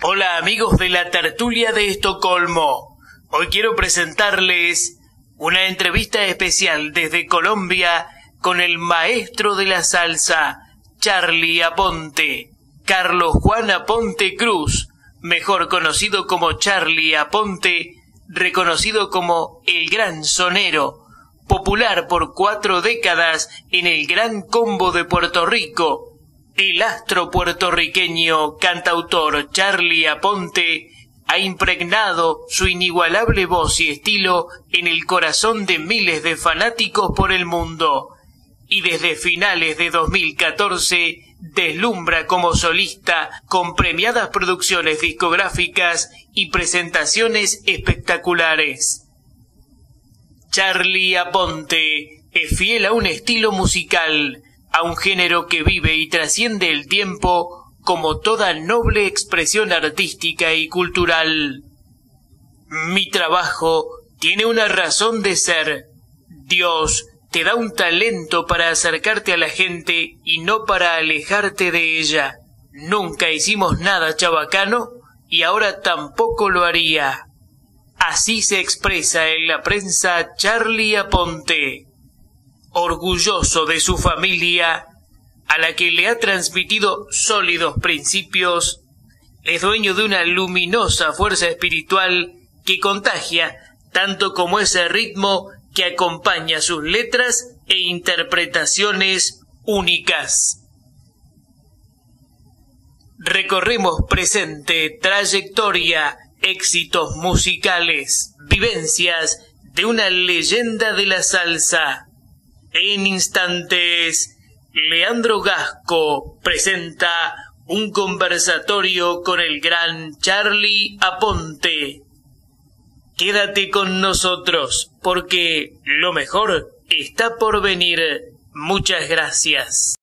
Hola amigos de la tertulia de Estocolmo. Hoy quiero presentarles una entrevista especial desde Colombia con el maestro de la salsa, Charly Aponte, Carlos Juan Aponte Cruz, mejor conocido como Charly Aponte, reconocido como el Gran Sonero, popular por 4 décadas en el Gran Combo de Puerto Rico. El astro puertorriqueño cantautor Charly Aponte ha impregnado su inigualable voz y estilo en el corazón de miles de fanáticos por el mundo, y desde finales de 2014 deslumbra como solista con premiadas producciones discográficas y presentaciones espectaculares. Charly Aponte es fiel a un estilo musical, a un género que vive y trasciende el tiempo como toda noble expresión artística y cultural. Mi trabajo tiene una razón de ser. Dios te da un talento para acercarte a la gente y no para alejarte de ella. Nunca hicimos nada chabacano y ahora tampoco lo haría. Así se expresa en la prensa Charly Aponte. Orgulloso de su familia, a la que le ha transmitido sólidos principios, es dueño de una luminosa fuerza espiritual que contagia tanto como ese ritmo que acompaña sus letras e interpretaciones únicas. Recorremos presente, trayectoria, éxitos musicales, vivencias de una leyenda de la salsa. En instantes, Leandro Gasco presenta un conversatorio con el gran Charly Aponte. Quédate con nosotros, porque lo mejor está por venir. Muchas gracias.